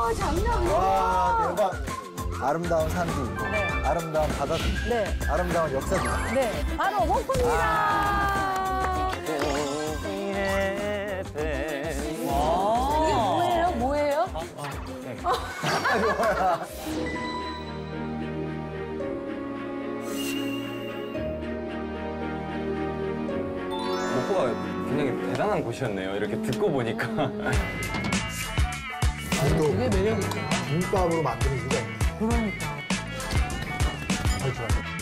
장난 아니야. 와, 대박. 아름다운 산도 있고, 네. 아름다운 바다도 있고, 네. 아름다운 역사도 있고. 네. 바로 목포입니다. 이게 뭐예요? 뭐예요? 목포가 굉장히 대단한 곳이었네요. 이렇게 듣고 보니까. 되게 매력있다. 김밥으로 만드는 이유가 있네. 그러니까. 잘 좋아요.